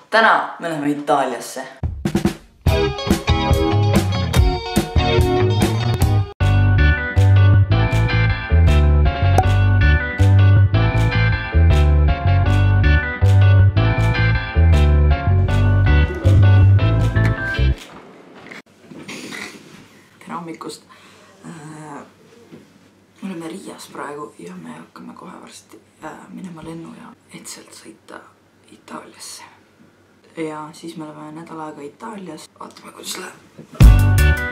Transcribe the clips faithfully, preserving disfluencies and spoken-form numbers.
Täna me läheme Itaaliasse. Tere hommikust. Me oleme Riias praegu ja me hakkame kohe varsti minema lennujaama, et sealt sõita Itaaliasse. Ja siis me oleme nädal aega Itaalias. Vaatame, kuidas läheb.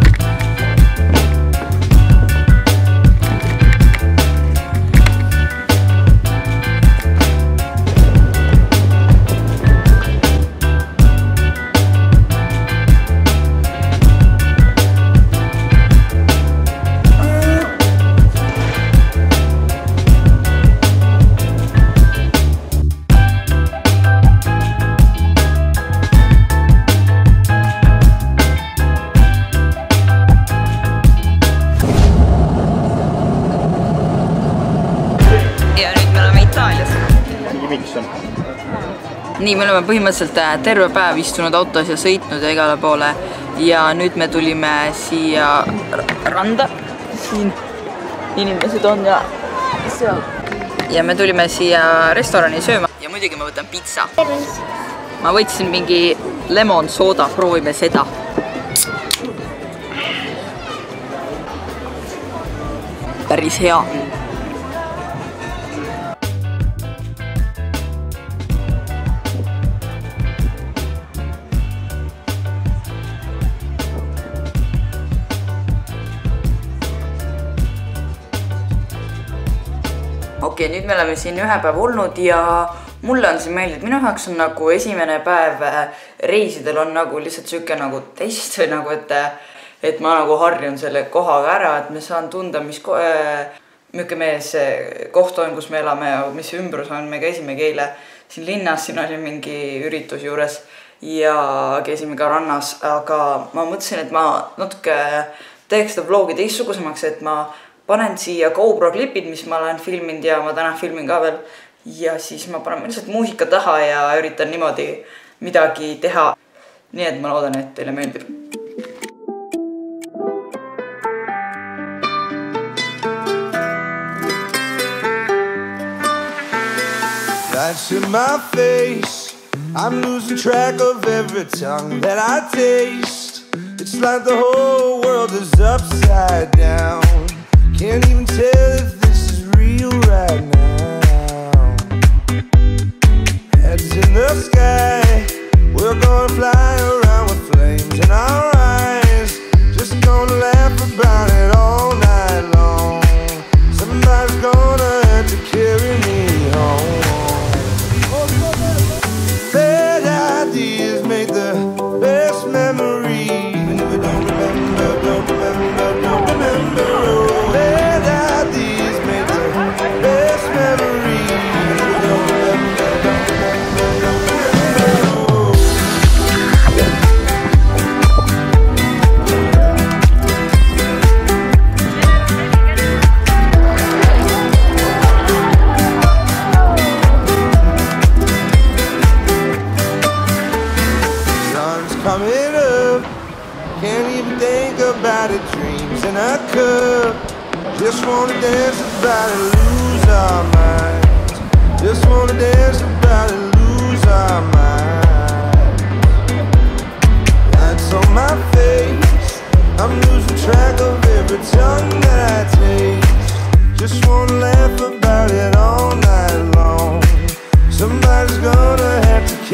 Nii, me oleme põhimõtteliselt terve päev istunud autos ja sõitnud ja igale poole ja nüüd me tulime siia randa. Siin inimesed on ja seal. Ja me tulime siia restorani sööma ja muidugi ma võtan pizza. Ma võtsin mingi lemon sooda, proovime seda. Päris hea. Okei, nüüd me oleme siin ühe päev olnud ja mulle on siin meeldib. Minu jaoks on nagu esimene päev reisidel on nagu lihtsalt siuke nagu test või nagu, et, et ma nagu harjun selle kohaga ära, et me saan tunda, mis ko milline mees koht on, kus me elame ja mis ümbrus on. Me käisimegi eile siin linnas, siin oli mingi üritus juures ja käisime ka rannas, aga ma mõtlesin, et ma natuke teeks seda vlogi teistsugusemaks, et ma panen siia GoPro klipid, mis ma olen filminud ja ma täna filmin ka veel. Ja siis ma panen lihtsalt muusika taha ja üritan niimoodi midagi teha. Nii et ma loodan, et teile meeldib. Lights in my face, I'm losing track of every tongue that I taste. It's like the whole world is upside down. Can't even tell if this is real right now. Heads in the sky, we're gonna fly around with flames in our eyes. Just gonna laugh about it all night long. Somebody's gonna have to carry me home. Bad ideas make the best memories. Even if we don't remember, don't remember, don't remember. Coming up, can't even think about it. Dreams in a cup. Just wanna dance about it, lose our minds. Just wanna dance about it, lose our minds. Lights on my face, I'm losing track of every tongue that I taste. Just wanna laugh about it all night long. Somebody's gonna have to